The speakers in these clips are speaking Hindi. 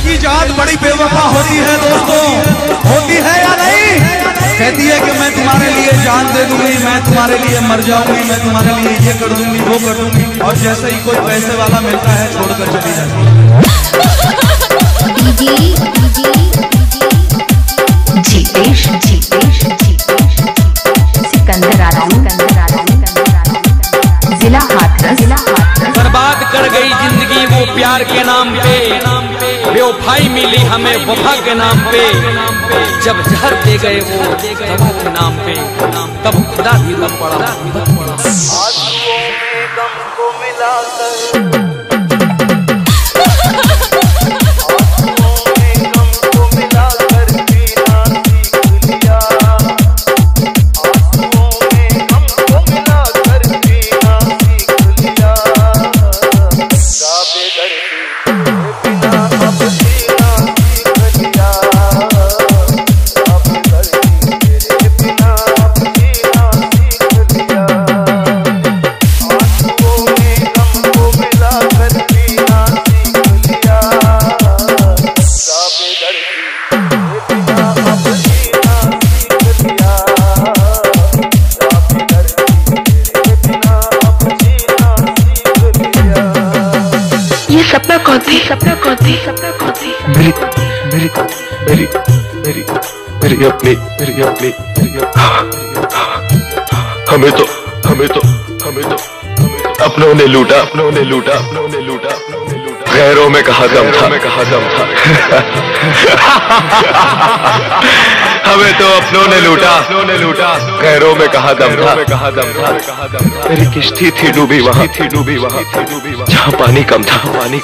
लड़की जात बड़ी बेवफा होती है दोस्तों, होती है या नहीं? कहती है कि मैं तुम्हारे लिए जान दे दूंगी, मैं तुम्हारे लिए मर जाऊंगी, मैं तुम्हारे लिए ये कर दूंगी वो कर दूंगी, और जैसे ही कोई पैसे वाला मिलता है छोड़कर चली जाती है। जिला हाथरस। बर्बाद कर गई जिंदगी वो प्यार के नाम पे, बेवफाई मिली हमें वफा के नाम पे। जब जहर दे गए वो दवा के नाम पे, तब खुदा भी रो पड़ा। आंसुओं में गम को मिलाकर मेरी अपनी अपनों ने लूटा गैरों में कहा दम था हमें तो अपनों ने लूटा गैरों में कहा दम था। मेरी किश्ती थी डूबी वहाँ जहाँ पानी कम था।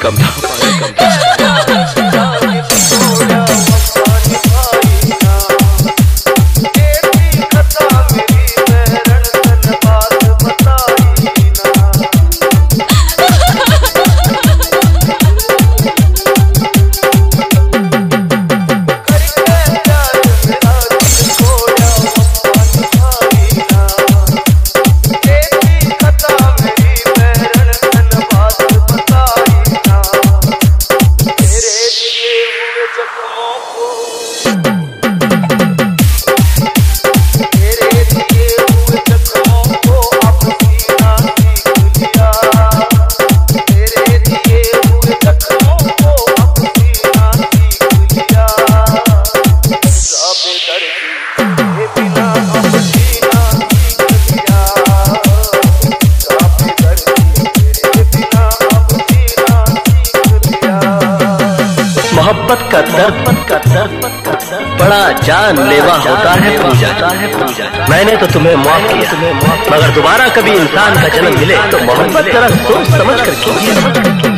मोहब्बत का दर्द बड़ा जानलेवा होता है पूजा। मैंने तो तुम्हें माफ किया, मगर दोबारा कभी इंसान का जन्म मिले तो मोहब्बत जरा सोच समझ कर कीजिए।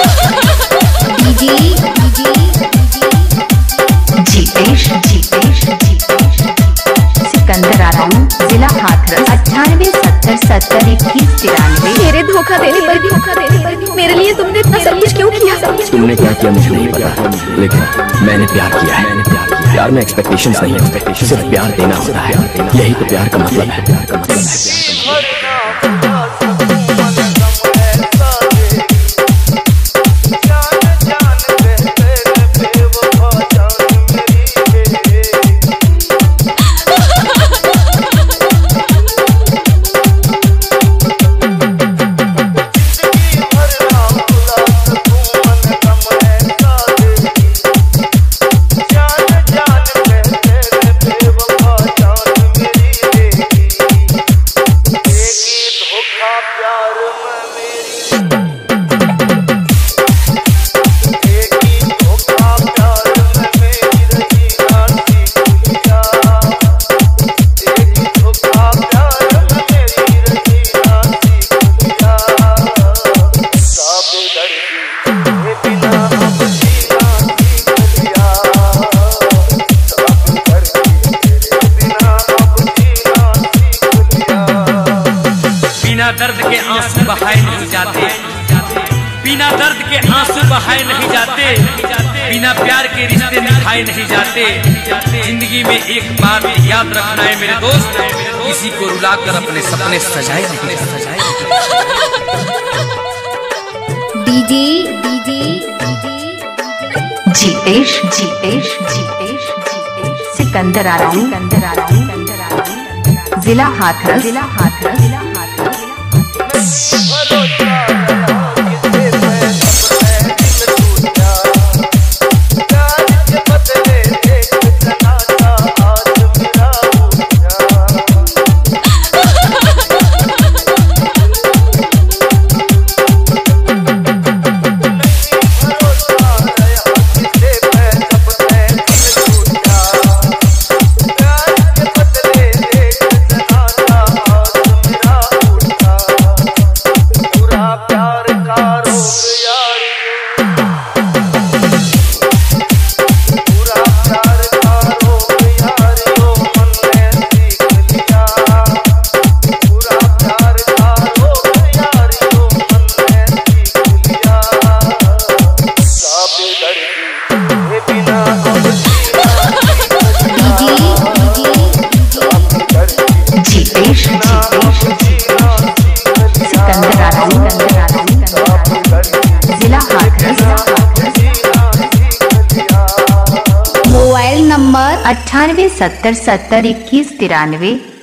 जिला हाथरस 9870702193। मेरे धोखा देने पर मेरे लिए तुमने इतना सब कुछ क्यों किया? तुमने क्या किया मुझे नहीं पता, लेकिन मैंने प्यार किया है। प्यार में एक्सपेक्टेशंस नहीं, सिर्फ प्यार देना होता है। यही तो प्यार का मतलब है। दर्द के आंसू बहाए नहीं जाते, बिना दर्द के आंसू बहाए नहीं जाते, बिना प्यार के रिश्ते निभाए नहीं जाते। जिंदगी में एक बात याद रखना है मेरे दोस्त, किसी को रुलाकर अपने सपने सजाए नहीं सजाए। जीतेश जीतेश जीतेश सिकंदर आलम जिला हाथरस जिला हाथरस जिला हाथरस मोबाइल नंबर 9870702193।